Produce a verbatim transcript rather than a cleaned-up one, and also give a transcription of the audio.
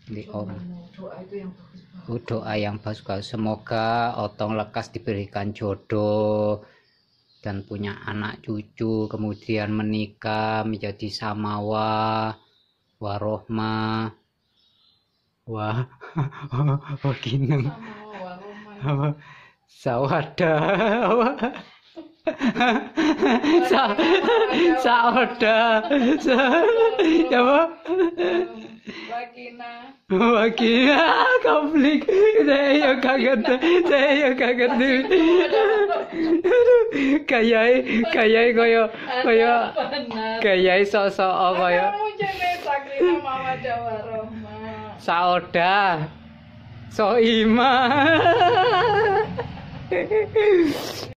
Di Om. Doa itu yang bagus. Oh, doa yang bagus. Semoga Otong Lekas diberikan jodoh dan punya anak cucu, kemudian menikah menjadi samawa warohmah wah wakineng sawada sa saoda sa apa Wakina. wakina konflik saya kaget saya kaget kayak kayak kaya kaya kayak sosok kaya Kamu jenis Sakrina Mama Jawa Rohma. saoda soima